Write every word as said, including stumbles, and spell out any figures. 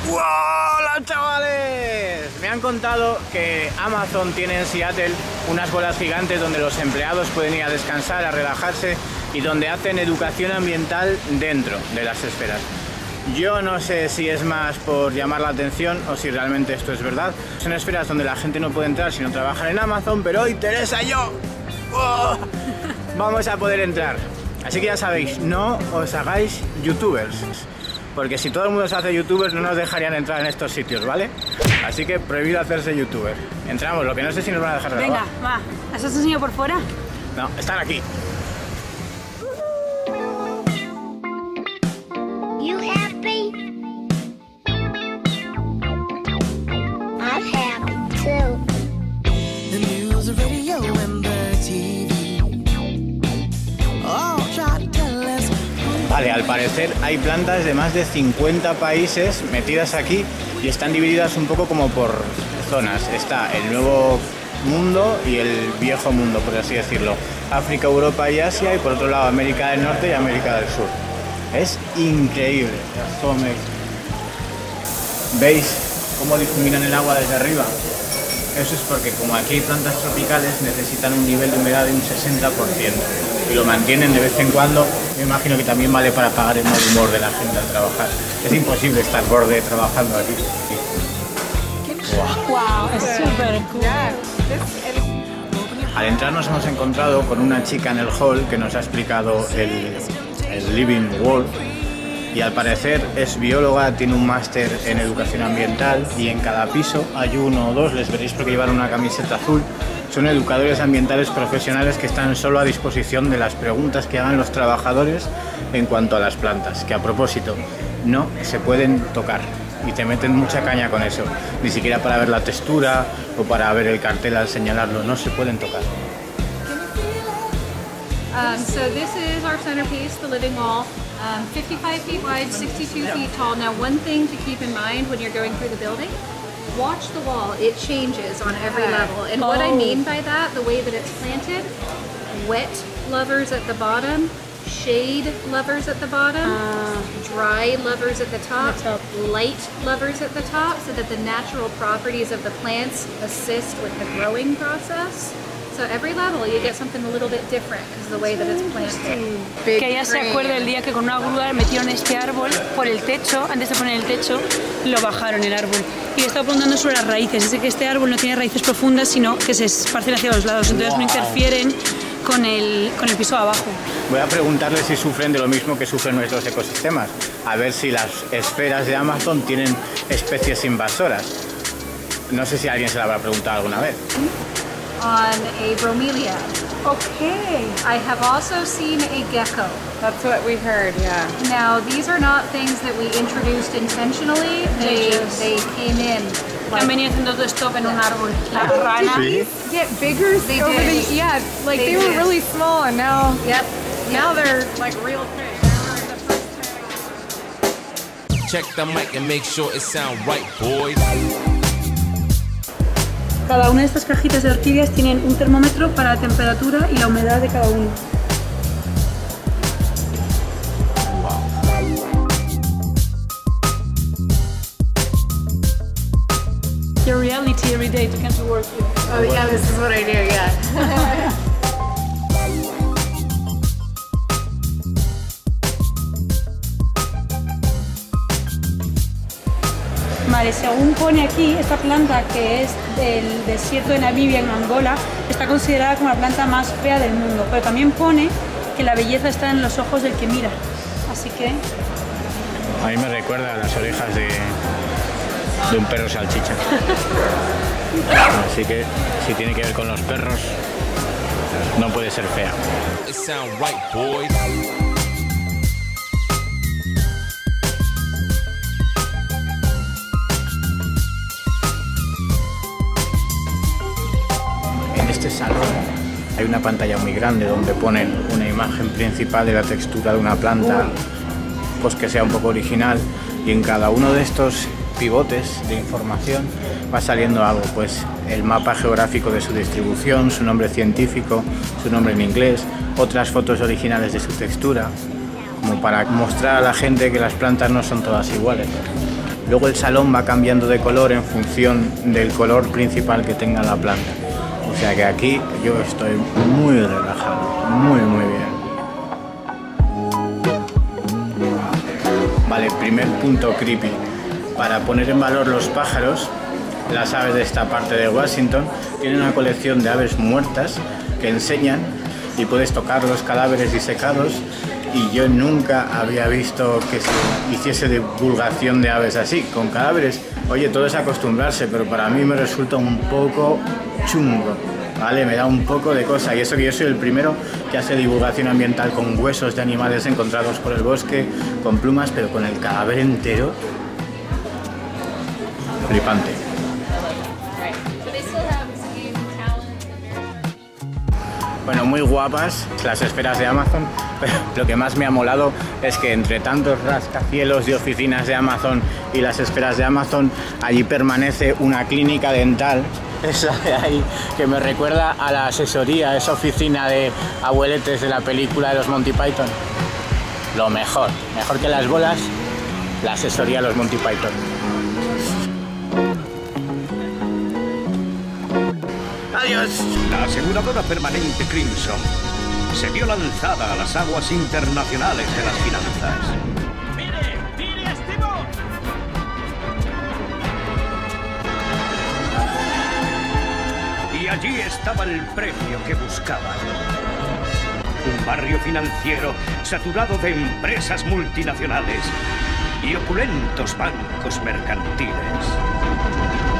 ¡Hola, chavales! Me han contado que Amazon tiene en Seattle unas bolas gigantes donde los empleados pueden ir a descansar, a relajarse y donde hacen educación ambiental dentro de las esferas. Yo no sé si es más por llamar la atención o si realmente esto es verdad. Son esferas donde la gente no puede entrar si no trabajan en Amazon, pero hoy Teresa y yo ¡oh! vamos a poder entrar. Así que ya sabéis, no os hagáis youtubers, porque si todo el mundo se hace youtubers no nos dejarían entrar en estos sitios, ¿vale? Así que prohibido hacerse youtuber. Entramos, lo que no sé si nos van a dejar. Venga, va. ¿Has enseñado por fuera? No, están aquí. Vale, al parecer hay plantas de más de cincuenta países metidas aquí y están divididas un poco como por zonas. Está el nuevo mundo y el viejo mundo, por así decirlo. África, Europa y Asia, y por otro lado América del Norte y América del Sur. Es increíble. ¿Veis cómo difuminan el agua desde arriba? Eso es porque como aquí hay plantas tropicales necesitan un nivel de humedad de un sesenta por ciento y lo mantienen de vez en cuando. Me imagino que también vale para apagar el mal humor de la gente al trabajar. Es imposible estar borde trabajando aquí. Wow, wow, es súper cool. Al entrar nos hemos encontrado con una chica en el hall que nos ha explicado el, el Living Wall. Y al parecer es bióloga, tiene un máster en educación ambiental y en cada piso hay uno o dos, les veréis porque llevan una camiseta azul. Son educadores ambientales profesionales que están solo a disposición de las preguntas que hagan los trabajadores en cuanto a las plantas, que a propósito no se pueden tocar y te meten mucha caña con eso, ni siquiera para ver la textura o para ver el cartel al señalarlo, no se pueden tocar. Um, so this is our centerpiece, the living wall, um, fifty-five feet wide, sixty-two feet tall. Now one thing to keep in mind when you're going through the building, watch the wall, it changes on every level. And what I mean by that, the way that it's planted, wet lovers at the bottom, shade lovers at the bottom, uh, dry lovers at the top, the top, light lovers at the top, so that the natural properties of the plants assist with the growing process. So every level you get something a little bit different because of the way that it's planted. Que ella se acuerda el día que con una grúa metieron este árbol por el techo, antes de poner el techo, lo bajaron el árbol. Y le estaba preguntando sobre las raíces. Dice que este árbol no tiene raíces profundas, sino que se esparcen hacia los lados, entonces wow. no interfieren con el, con el piso de abajo. Voy a preguntarle si sufren de lo mismo que sufren nuestros ecosistemas, a ver si las esferas de Amazon tienen especies invasoras. No sé si alguien se la habrá preguntado alguna vez. On a bromelia. Okay. I have also seen a gecko. That's what we heard, yeah. Now, these are not things that we introduced intentionally. They, they came in. Like, han venido haciendo stop en un árbol. Las ranas. Did these get bigger? They over did. The, yeah, like they, they were did. really small and now, yep. now they're like real big. Check the mic and make sure it sound right, boys. Cada una de estas cajitas de orquídeas tienen un termómetro para la temperatura y la humedad de cada uno. Your reality every day to come to work here. Oh yeah, this is what I do, yeah. Vale, según pone aquí, esta planta que es del desierto de Namibia en Angola está considerada como la planta más fea del mundo, pero también pone que la belleza está en los ojos del que mira, así que... A mí me recuerda a las orejas de, de un perro salchicha. Así que si tiene que ver con los perros, no puede ser fea. It sound right, boys. En este salón hay una pantalla muy grande donde ponen una imagen principal de la textura de una planta, pues que sea un poco original, y en cada uno de estos pivotes de información va saliendo algo, pues el mapa geográfico de su distribución, su nombre científico, su nombre en inglés, otras fotos originales de su textura, como para mostrar a la gente que las plantas no son todas iguales. Luego el salón va cambiando de color en función del color principal que tenga la planta. O sea que aquí yo estoy muy relajado, muy muy bien. Vale, primer punto creepy. Para poner en valor los pájaros, las aves de esta parte de Washington tienen una colección de aves muertas que enseñan y puedes tocar los cadáveres disecados, y yo nunca había visto que se hiciese divulgación de aves así, con cadáveres. Oye, todo es acostumbrarse, pero para mí me resulta un poco chungo, ¿vale? Me da un poco de cosa, y eso que yo soy el primero que hace divulgación ambiental con huesos de animales encontrados por el bosque, con plumas, pero con el cadáver entero, flipante. Bueno, muy guapas las esferas de Amazon, pero lo que más me ha molado es que entre tantos rascacielos de oficinas de Amazon y las esferas de Amazon, allí permanece una clínica dental, esa de ahí, que me recuerda a la asesoría, esa oficina de abueletes de la película de los Monty Python. Lo mejor, mejor que las bolas, la asesoría de los Monty Python. Adiós. La aseguradora permanente Crimson se vio lanzada a las aguas internacionales de las finanzas. ¡Mire! ¡Mire, Steve! Y allí estaba el premio que buscaban. Un barrio financiero saturado de empresas multinacionales y opulentos bancos mercantiles.